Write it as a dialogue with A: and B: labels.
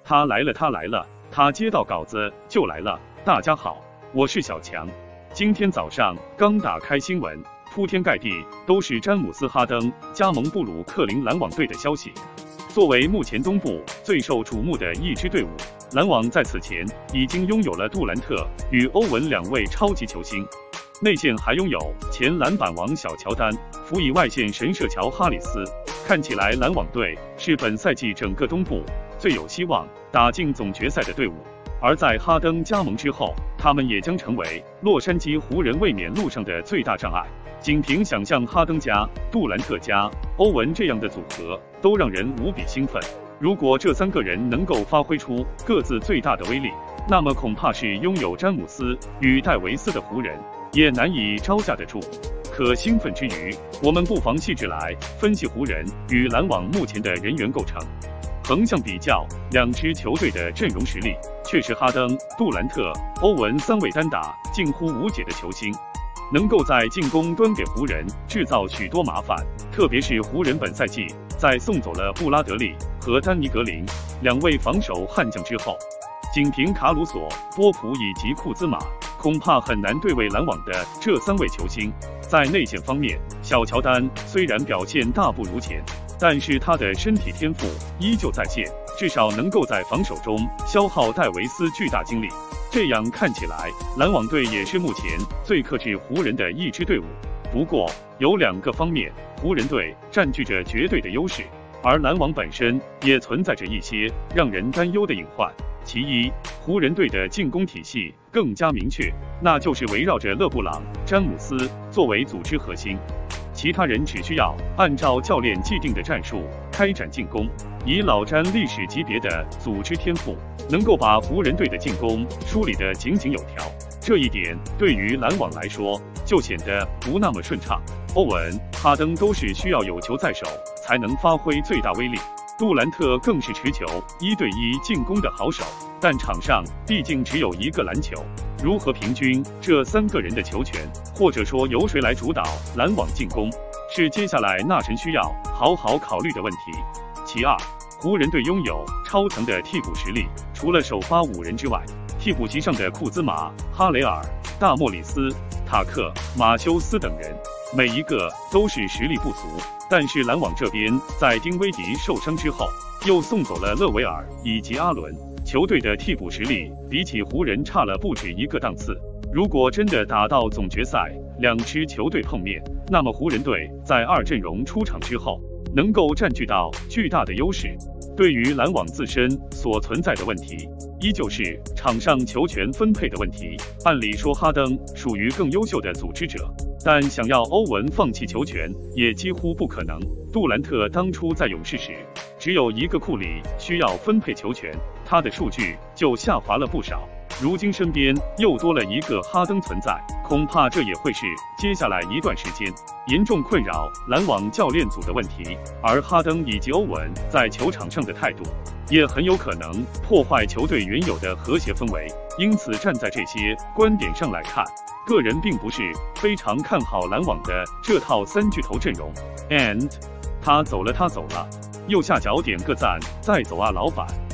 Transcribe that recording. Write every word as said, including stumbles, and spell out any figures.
A: 他来了，他来了，他接到稿子就来了。大家好，我是小强。今天早上刚打开新闻，铺天盖地都是詹姆斯·哈登加盟布鲁克林篮网队的消息。作为目前东部最受瞩目的一支队伍，篮网在此前已经拥有了杜兰特与欧文两位超级球星，内线还拥有前篮板王小乔丹，辅以外线神射乔哈里斯。看起来篮网队是本赛季整个东部最有希望打进总决赛的队伍。而在哈登加盟之后，他们也将成为洛杉矶湖人卫冕路上的最大障碍。仅凭想象哈登加杜兰特加欧文这样的组合，都让人无比兴奋。如果这三个人能够发挥出各自最大的威力，那么恐怕是拥有詹姆斯与戴维斯的湖人也难以招架得住。可兴奋之余，我们不妨细致来分析湖人与篮网目前的人员构成。横向比较两支球队的阵容实力，却是哈登、杜兰特、欧文三位单打近乎无解的球星，能够在进攻端给湖人制造许多麻烦。特别是湖人本赛季在送走了布拉德利和丹尼格林两位防守悍将之后，仅凭卡鲁索、波普以及库兹马，恐怕很难对位篮网的这三位球星。在内线方面，小乔丹虽然表现大不如前，但是他的身体天赋依旧在线，至少能够在防守中消耗戴维斯巨大精力。这样看起来，篮网队也是目前最克制湖人的一支队伍。不过，有两个方面，湖人队占据着绝对的优势，而篮网本身也存在着一些让人担忧的隐患。其一，湖人队的进攻体系更加明确，那就是围绕着勒布朗、詹姆斯作为组织核心，其他人只需要按照教练既定的战术开展进攻。以老詹历史级别的组织天赋，能够把湖人队的进攻梳理得井井有条，这一点对于篮网来说就显得不那么顺畅。欧文、哈登都是需要有球在手才能发挥最大威力，杜兰特更是持球一对一进攻的好手，但场上毕竟只有一个篮球，如何平均这三个人的球权，或者说由谁来主导篮网进攻，是接下来纳什需要好好考虑的问题。其二，湖人队拥有超强的替补实力，除了首发五人之外，替补席上的库兹马、哈雷尔、大莫里斯、塔克、马修斯等人，每一个都是实力不足。但是篮网这边在丁威迪受伤之后，又送走了勒维尔以及阿伦，球队的替补实力比起湖人差了不止一个档次。如果真的打到总决赛，两支球队碰面，那么湖人队在二阵容出场之后，能够占据到巨大的优势。对于篮网自身所存在的问题，依旧是场上球权分配的问题。按理说哈登属于更优秀的组织者，但想要欧文放弃球权也几乎不可能。杜兰特当初在勇士时，只有一个库里需要分配球权，他的数据就下滑了不少。如今身边又多了一个哈登存在，恐怕这也会是接下来一段时间严重困扰篮网教练组的问题。而哈登以及欧文在球场上的态度，也很有可能破坏球队原有的和谐氛围。因此站在这些观点上来看，个人并不是非常看好篮网的这套三巨头阵容。And 他走了他走了，右下角点个赞，再走啊老板。